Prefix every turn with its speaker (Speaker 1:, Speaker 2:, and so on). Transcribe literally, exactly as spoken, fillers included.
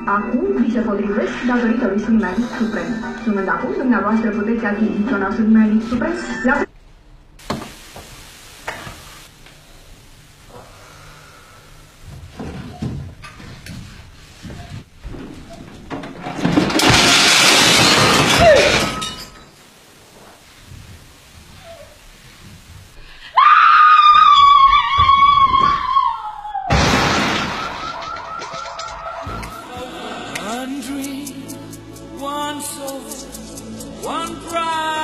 Speaker 1: Acum vi se potrivesc datorită lui Sfânt Suprem. Spunând acum, dumneavoastră puteți achiziționa Sfânt Suprem la
Speaker 2: One dream, one soul, one pride.